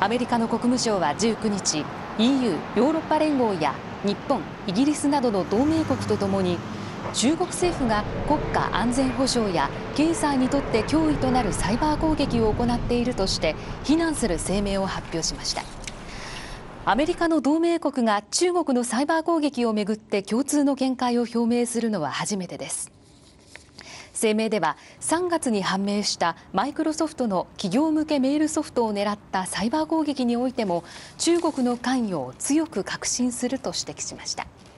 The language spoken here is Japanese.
アメリカの国務省は19日、EU= ヨーロッパ連合や日本、イギリスなどの同盟国とともに、中国政府が国家安全保障や経済にとって脅威となるサイバー攻撃を行っているとして非難する声明を発表しました。アメリカの同盟国が中国のサイバー攻撃をめぐって共通の見解を表明するのは初めてです。声明では3月に判明したマイクロソフトの企業向けメールソフトを狙ったサイバー攻撃においても中国の関与を強く確信すると指摘しました。